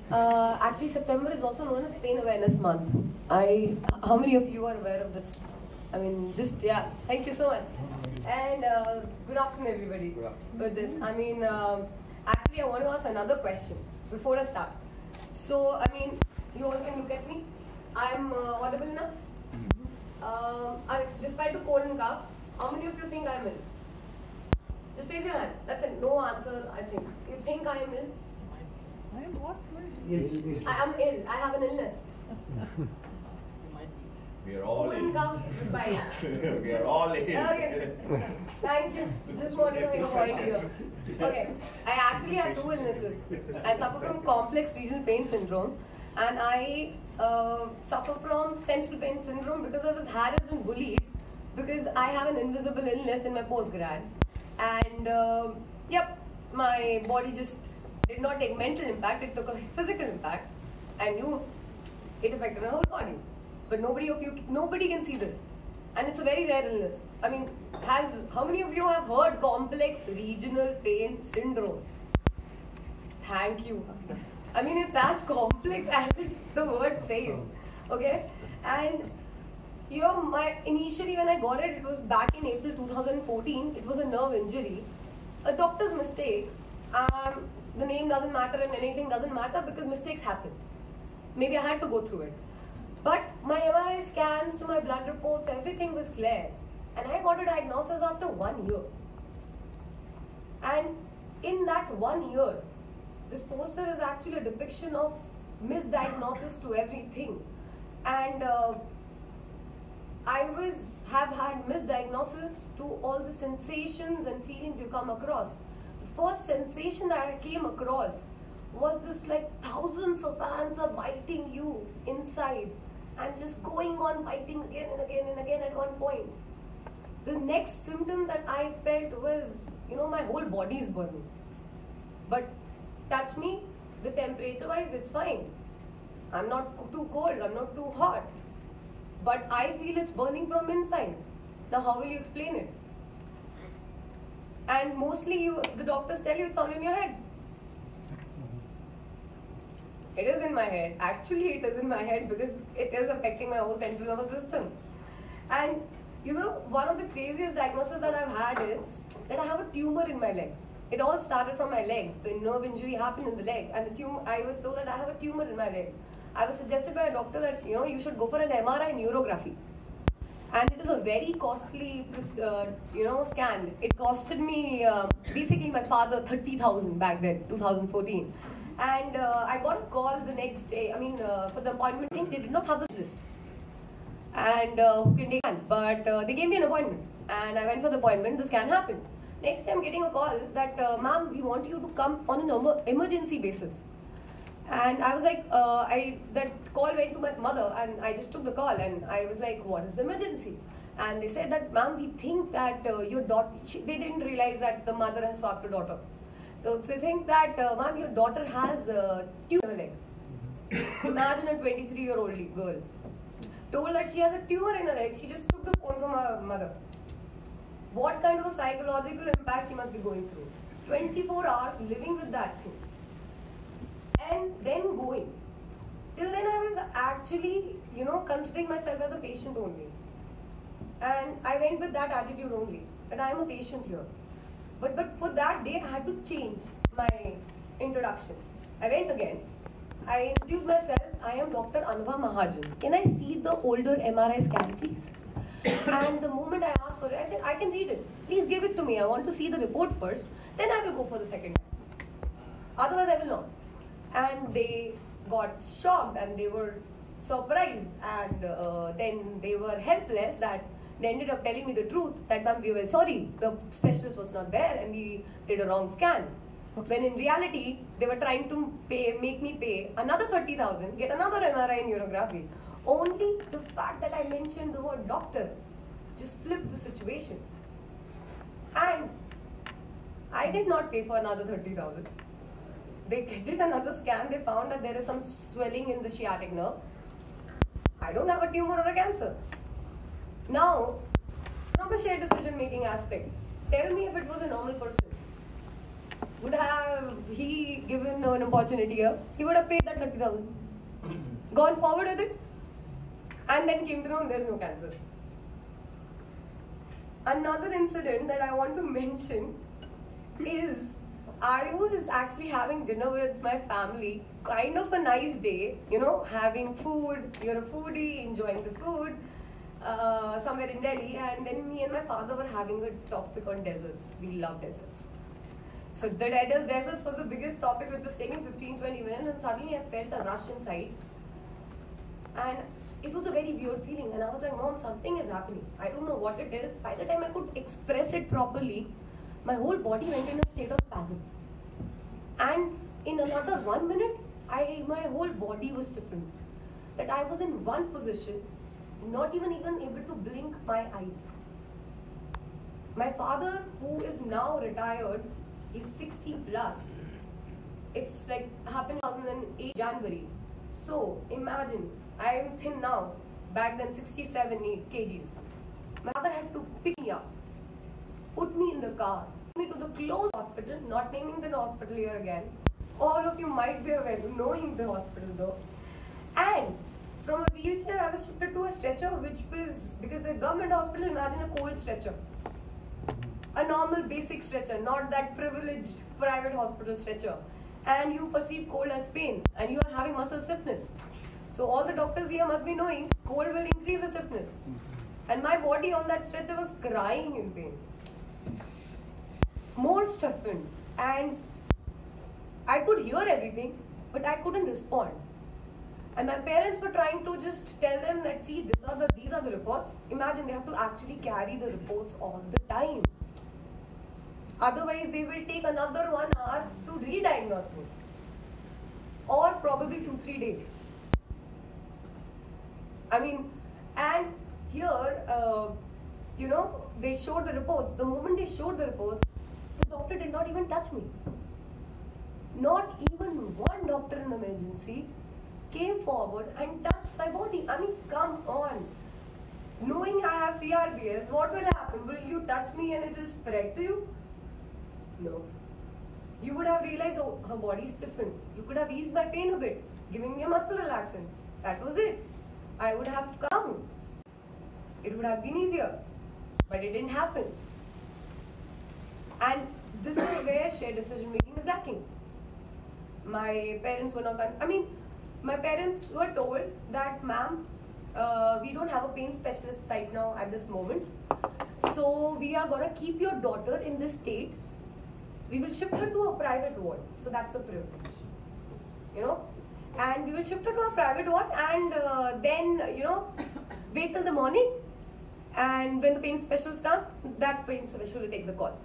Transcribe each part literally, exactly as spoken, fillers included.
Uh, actually, September is also known as Pain Awareness Month. I, how many of you are aware of this? I mean, just, yeah, thank you so much. And uh, good afternoon, everybody. Good afternoon. With this, I mean, um, actually, I want to ask another question before I start. So, I mean, you all can look at me. I'm uh, audible enough? Um, I, despite the cold and cough, how many of you think I'm ill? Just raise your hand. That's it. No answer, I think. You think I am ill? I am what? I am ill. I have an illness. We are all Cold and cough, goodbye. We are all ill. Okay. Thank you. Just wanted to make a point here. Okay. I actually have two illnesses. I suffer from complex regional pain syndrome, and I uh, suffer from central pain syndrome because I was harassed and bullied because I have an invisible illness in my postgrad. And uh, yep, my body just did not take mental impact, it took a physical impact. I knew it affected my whole body. But nobody of you, nobody can see this. And it's a very rare illness. I mean, has how many of you have heard complex regional pain syndrome? Thank you. I mean, it's as complex as it, the word says. Okay? And you know, my initially when I got it, it was back in April two thousand fourteen. It was a nerve injury, a doctor's mistake. Um, the name doesn't matter and anything doesn't matter because mistakes happen. Maybe I had to go through it. But my M R I scans to my blood reports, everything was clear. And I got a diagnosis after one year. And in that one year, this poster is actually a depiction of misdiagnosis to everything. And uh, I was have had misdiagnosis to all the sensations and feelings you come across. The first sensation that I came across was this like thousands of ants are biting you inside and just going on biting again and again and again at one point. The next symptom that I felt was, you know, my whole body is burning. But touch me, the temperature wise it's fine. I'm not too cold, I'm not too hot. But I feel it's burning from inside. Now how will you explain it? And mostly you, the doctors tell you it's all in your head. It is in my head. Actually, it is in my head because it is affecting my whole central nervous system. And you know, one of the craziest diagnoses that I've had is that I have a tumor in my leg. It all started from my leg. The nerve injury happened in the leg, and the tumor. I was told that I have a tumor in my leg. I was suggested by a doctor that you know you should go for an M R I neurography, and it is a very costly, uh, you know, scan. It costed me uh, basically my father thirty thousand back then, two thousand fourteen. And uh, I got a call the next day, I mean, uh, for the appointment thing, they did not have the list. And uh, who can take it? But uh, they gave me an appointment. And I went for the appointment, the scan happened. Next day I'm getting a call that, uh, ma'am, we want you to come on an emergency basis. And I was like, uh, I that call went to my mother and I just took the call and I was like, what is the emergency? And they said that, ma'am, we think that uh, your daughter, she, they didn't realize that the mother has swapped her daughter. So they think that, uh, ma'am, your daughter has a tumor in her leg. Imagine a twenty-three-year-old girl. Told that she has a tumor in her leg. She just took the phone from her mother. What kind of a psychological impact she must be going through? twenty-four hours living with that thing. And then going. Till then I was actually, you know, considering myself as a patient only. And I went with that attitude only. That I am a patient here. But, but for that day, I had to change my introduction. I went again. I introduced myself. I am Doctor Anubha Mahajan. Can I see the older M R I scan, please? And the moment I asked for it, I said, I can read it. Please give it to me. I want to see the report first. Then I will go for the second time. Otherwise, I will not. And they got shocked and they were surprised. And uh, then they were helpless that they ended up telling me the truth that, ma'am, we were sorry, the specialist was not there and we did a wrong scan. When in reality, they were trying to pay, make me pay another thirty thousand, get another M R I neurography. Only the fact that I mentioned the word doctor just flipped the situation. And I did not pay for another thirty thousand. They did another scan, they found that there is some swelling in the sciatic nerve. I don't have a tumor or a cancer. Now, from a shared decision making aspect, tell me if it was a normal person. would have he given an opportunity here, he would have paid that thirty thousand. Gone forward with it, and then came to know there's no cancer. Another incident that I want to mention is I was actually having dinner with my family, kind of a nice day, you know, having food, you're a foodie, enjoying the food, uh, somewhere in Delhi, and then me and my father were having a topic on deserts. We love deserts. So the desert- deserts was the biggest topic, which was taking fifteen to twenty minutes, and suddenly I felt a rush inside. And it was a very weird feeling, and I was like, Mom, something is happening. I don't know what it is. By the time I could express it properly, my whole body went in a state of spasm. And in another one minute, I my whole body was stiffened. That I was in one position, not even even able to blink my eyes. My father, who is now retired, is sixty plus. It's like happened two thousand eight January. So imagine, I am thin now. Back then, sixty-seven kgs. My father had to pick me up, put me in the car, me to the close hospital, not naming the hospital here again. All of you might be aware, knowing the hospital though. And from a wheelchair, I was shifted to a stretcher, which was, because the government hospital, imagine a cold stretcher. A normal basic stretcher, not that privileged private hospital stretcher. And you perceive cold as pain, and you are having muscle stiffness. So all the doctors here must be knowing, cold will increase the stiffness. And my body on that stretcher was crying in pain. More stiffened, and I could hear everything, but I couldn't respond. And my parents were trying to just tell them that, see, these are the these are the reports. Imagine they have to actually carry the reports all the time. Otherwise, they will take another one hour to re-diagnose me, or probably two three days. I mean, and here, uh, you know, they showed the reports. The moment they showed the reports, the doctor did not even touch me. Not even one doctor in emergency came forward and touched my body. I mean, come on. Knowing I have C R B S, what will happen? Will you touch me and it will spread to you? No. You would have realized, oh, her body is stiffened. You could have eased my pain a bit, giving me a muscle relaxant. That was it. I would have come. It would have been easier. But it didn't happen. And this is where shared decision making is lacking. My parents were not, I mean, my parents were told that, ma'am, uh, we don't have a pain specialist right now at this moment. So we are going to keep your daughter in this state. We will shift her to a private ward. So that's the privilege. You know? And we will shift her to a private ward, and uh, then, you know, wait till the morning. And when the pain specialists come, that pain specialist will take the call.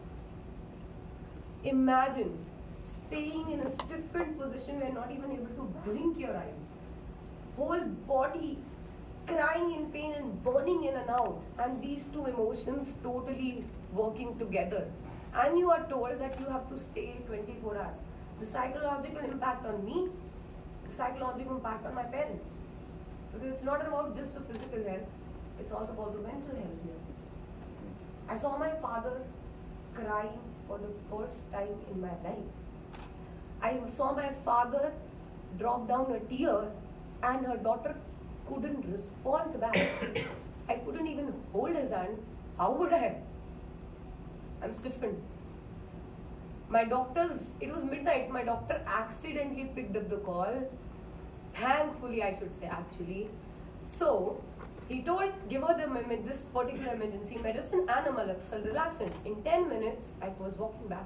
Imagine staying in a stiffened position where not even able to blink your eyes. Whole body crying in pain and burning in and out. And these two emotions totally working together. And you are told that you have to stay twenty-four hours. The psychological impact on me, the psychological impact on my parents. Because it's not about just the physical health, it's also about the mental health here. I saw my father crying for the first time in my life. I saw my father drop down a tear, and her daughter couldn't respond back. I couldn't even hold his hand. How would I? I'm stiffened. My doctors, it was midnight, my doctor accidentally picked up the call. Thankfully, I should say, actually. So, he told, give her the, this particular emergency medicine and a muscle relaxant. In ten minutes, I was walking back.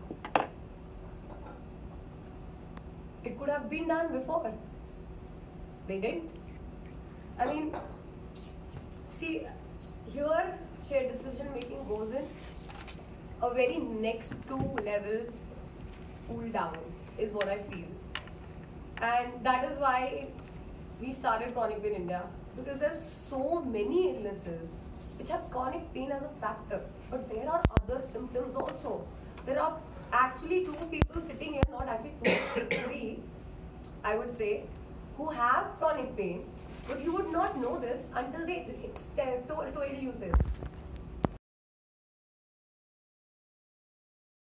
It could have been done before. They didn't. I mean, see, here shared decision making goes in a very next to level cool down is what I feel. And that is why we started Chronic Pain India, because there's so many illnesses which has chronic pain as a factor, but there are other symptoms also. There are actually two people sitting here, not actually two, three, I would say, who have chronic pain, but you would not know this until they told you this.